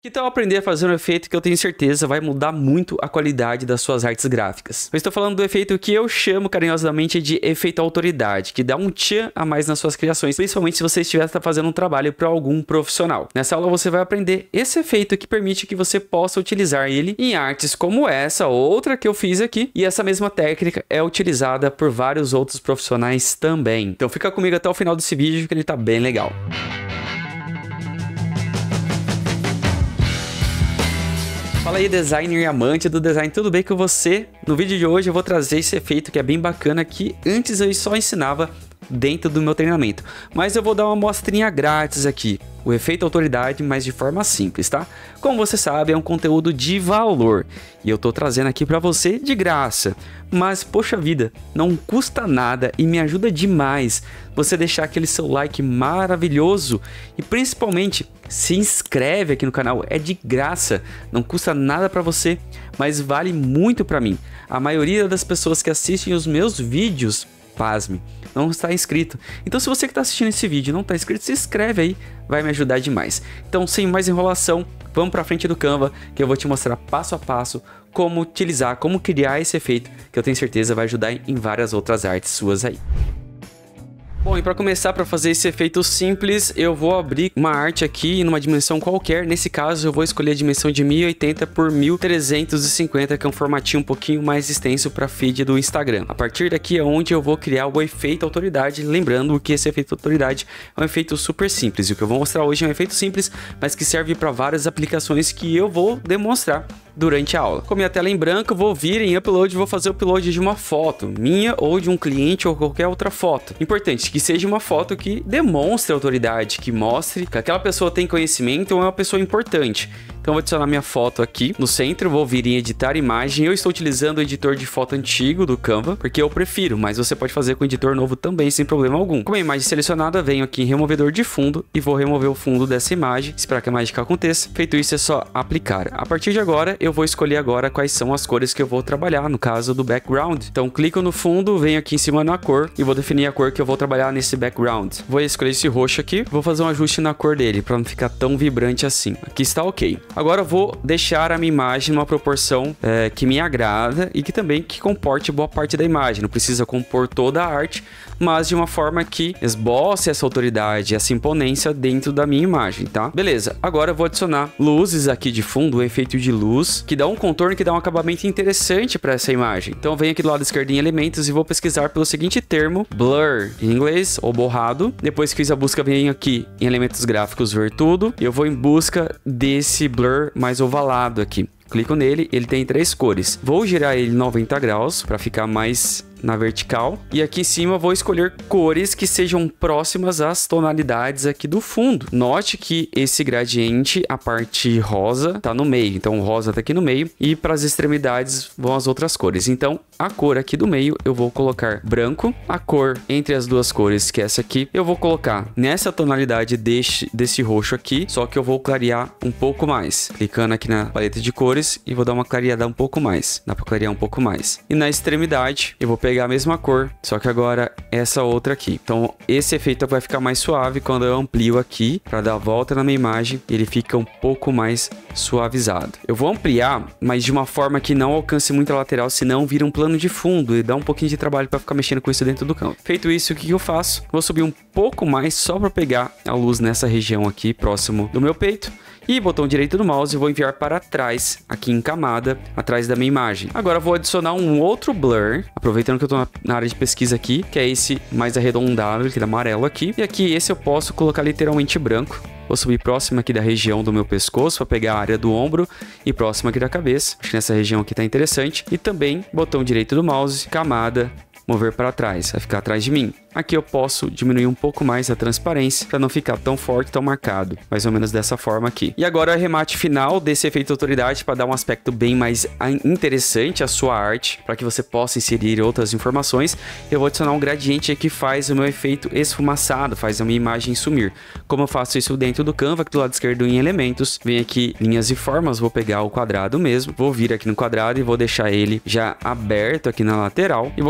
Que tal aprender a fazer um efeito que eu tenho certeza vai mudar muito a qualidade das suas artes gráficas? Eu estou falando do efeito que eu chamo carinhosamente de efeito autoridade, que dá um tchan a mais nas suas criações, principalmente se você estiver fazendo um trabalho para algum profissional. Nessa aula você vai aprender esse efeito que permite que você possa utilizar ele em artes como essa, outra que eu fiz aqui, e essa mesma técnica é utilizada por vários outros profissionais também. Então fica comigo até o final desse vídeo que ele tá bem legal. Fala aí, designer e amante do design, tudo bem com você? No vídeo de hoje eu vou trazer esse efeito que é bem bacana, que antes eu só ensinava dentro do meu treinamento, mas eu vou dar uma amostrinha grátis aqui, o efeito autoridade, mas de forma simples, tá? Como você sabe, é um conteúdo de valor e eu tô trazendo aqui para você de graça, mas poxa vida, não custa nada e me ajuda demais você deixar aquele seu like maravilhoso e principalmente se inscreve aqui no canal, é de graça, não custa nada para você, mas vale muito para mim. A maioria das pessoas que assistem os meus vídeos, pasme, não está inscrito. Então se você que está assistindo esse vídeo não está inscrito, se inscreve aí, vai me ajudar demais. Então sem mais enrolação, vamos para frente do Canva que eu vou te mostrar passo a passo como utilizar, como criar esse efeito que eu tenho certeza vai ajudar em várias outras artes suas aí. Bom, e para começar, para fazer esse efeito simples, eu vou abrir uma arte aqui numa dimensão qualquer. Nesse caso, eu vou escolher a dimensão de 1080 por 1350, que é um formatinho um pouquinho mais extenso para feed do Instagram. A partir daqui é onde eu vou criar o efeito autoridade, lembrando que esse efeito autoridade é um efeito super simples. E o que eu vou mostrar hoje é um efeito simples, mas que serve para várias aplicações que eu vou demonstrar durante a aula. Com minha tela em branco, vou vir em upload e vou fazer o upload de uma foto minha ou de um cliente ou qualquer outra foto. Importante que seja uma foto que demonstre autoridade, que mostre que aquela pessoa tem conhecimento ou é uma pessoa importante. Então vou adicionar minha foto aqui no centro, vou vir em editar imagem. Eu estou utilizando o editor de foto antigo do Canva, porque eu prefiro, mas você pode fazer com o editor novo também, sem problema algum. Com a imagem selecionada, venho aqui em removedor de fundo e vou remover o fundo dessa imagem, esperar que a mágica aconteça. Feito isso, é só aplicar. A partir de agora, eu vou escolher agora quais são as cores que eu vou trabalhar, no caso do background. Então clico no fundo, venho aqui em cima na cor e vou definir a cor que eu vou trabalhar nesse background. Vou escolher esse roxo aqui, vou fazer um ajuste na cor dele, para não ficar tão vibrante assim. Aqui está ok. Agora eu vou deixar a minha imagem numa proporção que me agrada e que também comporte boa parte da imagem. Não precisa compor toda a arte, mas de uma forma que esboce essa autoridade, essa imponência dentro da minha imagem, tá? Beleza, agora eu vou adicionar luzes aqui de fundo, um efeito de luz, que dá um contorno, que dá um acabamento interessante para essa imagem. Então eu venho aqui do lado esquerdo em elementos e vou pesquisar pelo seguinte termo, blur, em inglês, ou borrado. Depois que fiz a busca, venho aqui em elementos gráficos, ver tudo, e eu vou em busca desse blur mais ovalado aqui. Clico nele, ele tem 3 cores. Vou girar ele 90 graus para ficar mais na vertical. E aqui em cima eu vou escolher cores que sejam próximas às tonalidades aqui do fundo. Note que esse gradiente, a parte rosa, tá no meio. Então o rosa tá aqui no meio e para as extremidades vão as outras cores. Então a cor aqui do meio eu vou colocar branco. A cor entre as duas cores, que é essa aqui, eu vou colocar nessa tonalidade desse roxo aqui, só que eu vou clarear um pouco mais. Clicando aqui na paleta de cores e vou dar uma clareada um pouco mais. Dá para clarear um pouco mais. E na extremidade eu vou pegar a mesma cor, só que agora essa outra aqui. Então esse efeito vai ficar mais suave quando eu amplio aqui para dar a volta na minha imagem, ele fica um pouco mais suavizado. Eu vou ampliar, mas de uma forma que não alcance muito a lateral, senão vira um plano de fundo e dá um pouquinho de trabalho para ficar mexendo com isso dentro do Canva. Feito isso, o que eu faço? Vou subir um pouco mais só para pegar a luz nessa região aqui, próximo do meu peito. E botão direito do mouse, vou enviar para trás, aqui em camada, atrás da minha imagem. Agora vou adicionar um outro blur, aproveitando que eu estou na área de pesquisa aqui, que é esse mais arredondado, aquele amarelo aqui. E aqui esse eu posso colocar literalmente branco. Vou subir próximo aqui da região do meu pescoço para pegar a área do ombro e próximo aqui da cabeça. Acho que nessa região aqui tá interessante. E também botão direito do mouse, camada, mover para trás, vai ficar atrás de mim. Aqui eu posso diminuir um pouco mais a transparência para não ficar tão forte, tão marcado. Mais ou menos dessa forma aqui. E agora o arremate final desse efeito autoridade para dar um aspecto bem mais interessante à sua arte, para que você possa inserir outras informações. Eu vou adicionar um gradiente aqui que faz o meu efeito esfumaçado, faz a minha imagem sumir. Como eu faço isso dentro do Canva, aqui do lado esquerdo em elementos, vem aqui linhas e formas, vou pegar o quadrado mesmo, vou vir aqui no quadrado e vou deixar ele já aberto aqui na lateral e vou subir até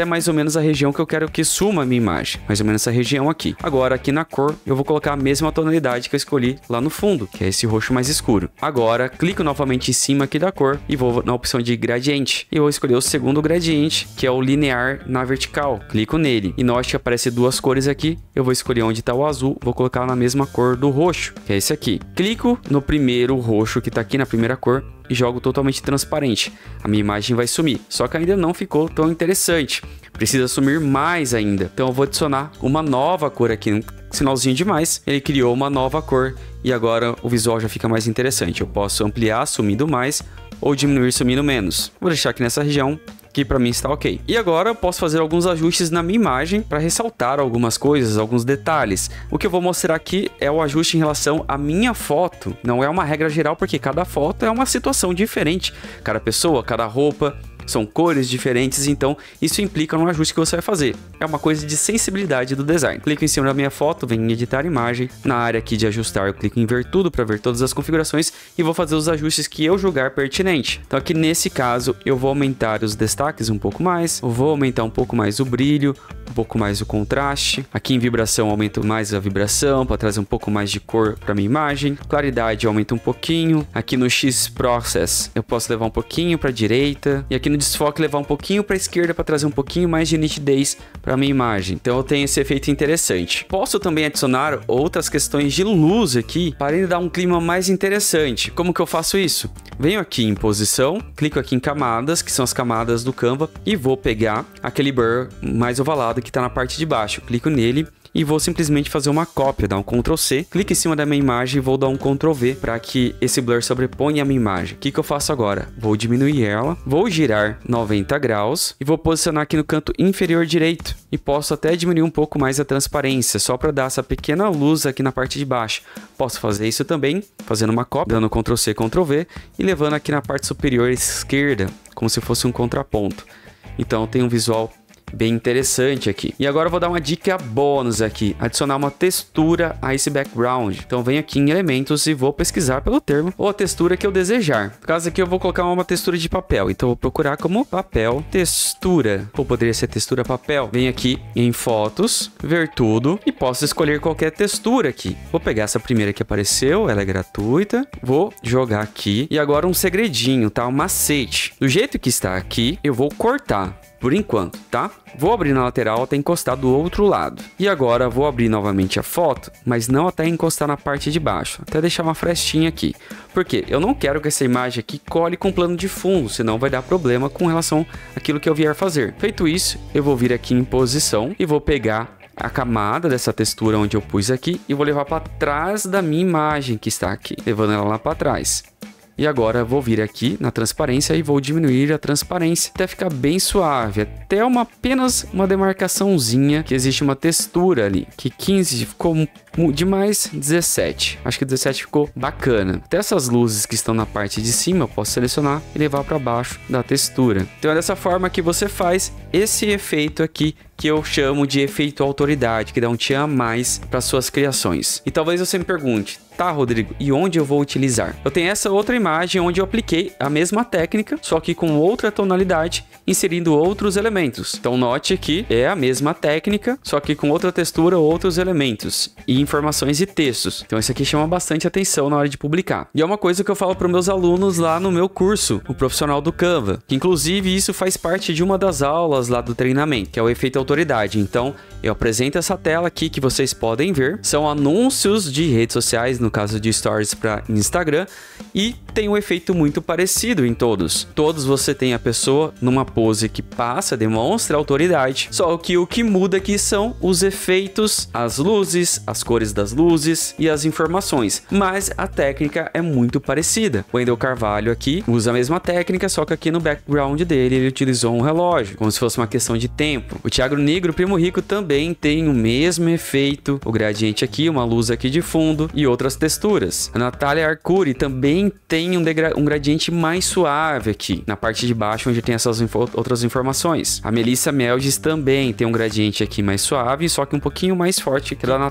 até mais ou menos a região que eu quero que suma a minha imagem. Mais ou menos essa região aqui. Agora, aqui na cor, eu vou colocar a mesma tonalidade que eu escolhi lá no fundo, que é esse roxo mais escuro. Agora, clico novamente em cima aqui da cor e vou na opção de gradiente. E vou escolher o segundo gradiente, que é o linear na vertical. Clico nele. E note que aparece duas cores aqui. Eu vou escolher onde está o azul, vou colocar na mesma cor do roxo, que é esse aqui. Clico no primeiro roxo que está aqui na primeira cor e jogo totalmente transparente. A minha imagem vai sumir, só que ainda não ficou tão interessante. Precisa sumir mais ainda. Então eu vou adicionar uma nova cor aqui, um sinalzinho de mais. Ele criou uma nova cor e agora o visual já fica mais interessante. Eu posso ampliar sumindo mais ou diminuir sumindo menos. Vou deixar aqui nessa região, que para mim está ok. E agora eu posso fazer alguns ajustes na minha imagem para ressaltar algumas coisas, alguns detalhes. O que eu vou mostrar aqui é o ajuste em relação à minha foto. Não é uma regra geral, porque cada foto é uma situação diferente. Cada pessoa, cada roupa, são cores diferentes, então isso implica no ajuste que você vai fazer. É uma coisa de sensibilidade do design. Clico em cima da minha foto, venho em editar imagem. Na área aqui de ajustar, eu clico em ver tudo para ver todas as configurações e vou fazer os ajustes que eu julgar pertinente. Então aqui nesse caso, eu vou aumentar os destaques um pouco mais, eu vou aumentar um pouco mais o brilho, um pouco mais o contraste. Aqui em vibração, aumento mais a vibração para trazer um pouco mais de cor para minha imagem. Claridade, aumenta um pouquinho. Aqui no X-Process, eu posso levar um pouquinho para a direita. E aqui no desfoque, levar um pouquinho para a esquerda para trazer um pouquinho mais de nitidez para minha imagem. Então eu tenho esse efeito interessante. Posso também adicionar outras questões de luz aqui para ele dar um clima mais interessante. Como que eu faço isso? Venho aqui em posição, clico aqui em camadas, que são as camadas do Canva, e vou pegar aquele blur mais ovalado que está na parte de baixo. Clico nele e vou simplesmente fazer uma cópia, dar um Ctrl C, clico em cima da minha imagem e vou dar um Ctrl V para que esse blur sobreponha a minha imagem. O que eu faço agora? Vou diminuir ela, vou girar 90 graus e vou posicionar aqui no canto inferior direito. E posso até diminuir um pouco mais a transparência, só para dar essa pequena luz aqui na parte de baixo. Posso fazer isso também, fazendo uma cópia, dando Ctrl C, Ctrl V e levando aqui na parte superior esquerda, como se fosse um contraponto. Então tem um visual bem interessante aqui. E agora eu vou dar uma dica bônus aqui, adicionar uma textura a esse background. Então venho aqui em elementos e vou pesquisar pelo termo ou a textura que eu desejar. No caso aqui eu vou colocar uma textura de papel, então eu vou procurar como papel textura, ou poderia ser textura papel. Venho aqui em fotos, ver tudo e posso escolher qualquer textura aqui. Vou pegar essa primeira que apareceu, ela é gratuita, vou jogar aqui e agora um segredinho, tá? Um macete. Do jeito que está aqui, eu vou cortar por enquanto, tá? Vou abrir na lateral até encostar do outro lado. E agora vou abrir novamente a foto, mas não até encostar na parte de baixo. Até deixar uma frestinha aqui. Por quê? Eu não quero que essa imagem aqui cole com plano de fundo, senão vai dar problema com relação àquilo que eu vier fazer. Feito isso, eu vou vir aqui em posição e vou pegar a camada dessa textura onde eu pus aqui e vou levar para trás da minha imagem que está aqui, levando ela lá para trás. E agora vou vir aqui na transparência e vou diminuir a transparência até ficar bem suave, até apenas uma demarcaçãozinha, que existe uma textura ali, que 15 ficou demais, 17. Acho que 17 ficou bacana. Até essas luzes que estão na parte de cima eu posso selecionar e levar para baixo da textura. Então é dessa forma que você faz esse efeito aqui, que eu chamo de efeito autoridade, que dá um tchan a mais para suas criações. E talvez você me pergunte, tá, Rodrigo, e onde eu vou utilizar? Eu tenho essa outra imagem onde eu apliquei a mesma técnica, só que com outra tonalidade, inserindo outros elementos. Então note que é a mesma técnica, só que com outra textura, outros elementos e informações e textos. Então isso aqui chama bastante atenção na hora de publicar. E é uma coisa que eu falo para os meus alunos lá no meu curso, o Profissional do Canva, que inclusive isso faz parte de uma das aulas lá do treinamento, que é o efeito autoridade. Então eu apresento essa tela aqui que vocês podem ver, são anúncios de redes sociais, no caso de stories para Instagram, e tem um efeito muito parecido em todos. Todos você tem a pessoa numa pose que passa, demonstra autoridade, só que o que muda aqui são os efeitos, as luzes, as cores das luzes e as informações, mas a técnica é muito parecida. O Wendel Carvalho aqui usa a mesma técnica, só que aqui no background dele ele utilizou um relógio, como se fosse uma questão de tempo. O Thiago Negro, Primo Rico, também tem o mesmo efeito, o gradiente aqui, uma luz aqui de fundo e outras texturas. A Natália Arcuri também tem um gradiente mais suave aqui, na parte de baixo, onde tem essas outras informações. A Melissa Melges também tem um gradiente aqui mais suave, só que um pouquinho mais forte que a da Natália Arcuri.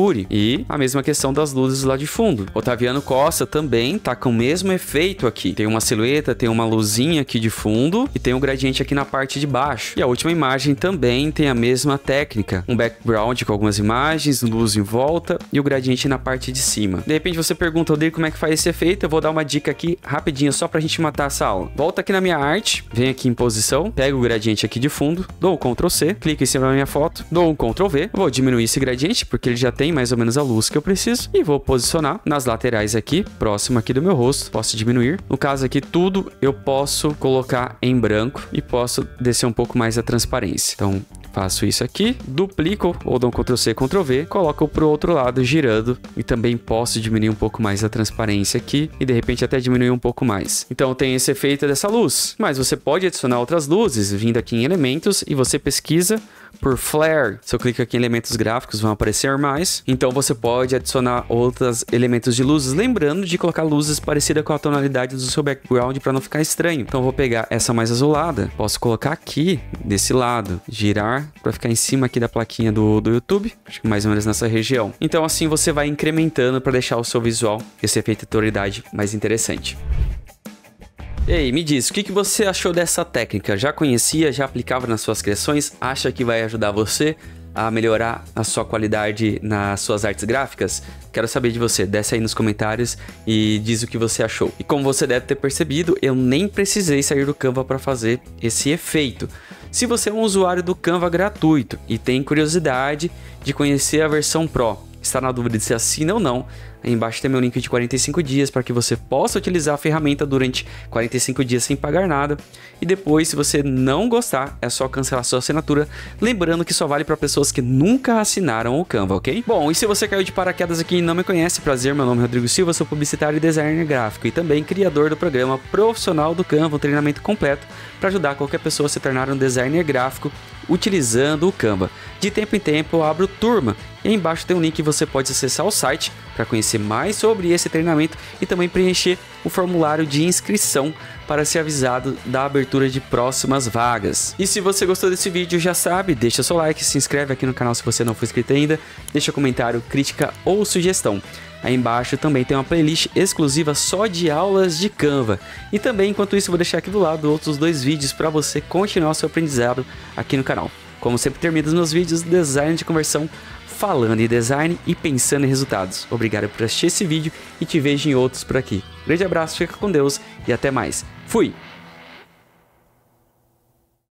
escure. E a mesma questão das luzes lá de fundo. Otaviano Costa também tá com o mesmo efeito aqui. Tem uma silhueta, tem uma luzinha aqui de fundo e tem um gradiente aqui na parte de baixo. E a última imagem também tem a mesma técnica. Um background com algumas imagens, luz em volta e o gradiente na parte de cima. De repente você pergunta, Odir, como é que faz esse efeito? Eu vou dar uma dica aqui rapidinho só pra gente matar essa aula. Volta aqui na minha arte, vem aqui em posição, pega o gradiente aqui de fundo, dou um Ctrl C, clica em cima da minha foto, dou um Ctrl V, vou diminuir esse gradiente porque ele já tem mais ou menos a luz que eu preciso e vou posicionar nas laterais aqui, próximo aqui do meu rosto, posso diminuir. No caso aqui tudo eu posso colocar em branco e posso descer um pouco mais a transparência. Então faço isso aqui, duplico ou dou um Ctrl C, Ctrl V, coloco pro outro lado girando e também posso diminuir um pouco mais a transparência aqui e de repente até diminuir um pouco mais. Então tem esse efeito dessa luz, mas você pode adicionar outras luzes vindo aqui em elementos e você pesquisa por flare. Se eu clico aqui em elementos gráficos, vão aparecer mais. Então você pode adicionar outros elementos de luzes, lembrando de colocar luzes parecidas com a tonalidade do seu background para não ficar estranho. Então eu vou pegar essa mais azulada, posso colocar aqui desse lado, girar para ficar em cima aqui da plaquinha do YouTube, acho que mais ou menos nessa região. Então assim você vai incrementando para deixar o seu visual, esse efeito de tonalidade mais interessante. Ei, me diz, o que você achou dessa técnica? Já conhecia, já aplicava nas suas criações? Acha que vai ajudar você a melhorar a sua qualidade nas suas artes gráficas? Quero saber de você, desce aí nos comentários e diz o que você achou. E como você deve ter percebido, eu nem precisei sair do Canva para fazer esse efeito. Se você é um usuário do Canva gratuito e tem curiosidade de conhecer a versão Pro, está na dúvida de se assina ou não, aí embaixo tem meu link de 45 dias para que você possa utilizar a ferramenta durante 45 dias sem pagar nada. E depois, se você não gostar, é só cancelar sua assinatura, lembrando que só vale para pessoas que nunca assinaram o Canva, ok? Bom, e se você caiu de paraquedas aqui e não me conhece, prazer, meu nome é Rodrigo Silva, sou publicitário e designer gráfico e também criador do programa profissional do Canva, um treinamento completo para ajudar qualquer pessoa a se tornar um designer gráfico utilizando o Canva. De tempo em tempo eu abro turma e aí embaixo tem um link que você pode acessar o site para conhecer mais sobre esse treinamento e também preencher o formulário de inscrição para ser avisado da abertura de próximas vagas. E se você gostou desse vídeo, já sabe, deixa seu like, se inscreve aqui no canal se você não for inscrito ainda, deixa comentário, crítica ou sugestão. Aí embaixo também tem uma playlist exclusiva só de aulas de Canva. E também, enquanto isso, vou deixar aqui do lado outros 2 vídeos para você continuar o seu aprendizado aqui no canal. Como sempre termino os meus vídeos, design de conversão, falando em design e pensando em resultados. Obrigado por assistir esse vídeo e te vejo em outros por aqui. Grande abraço, fica com Deus e até mais. Fui!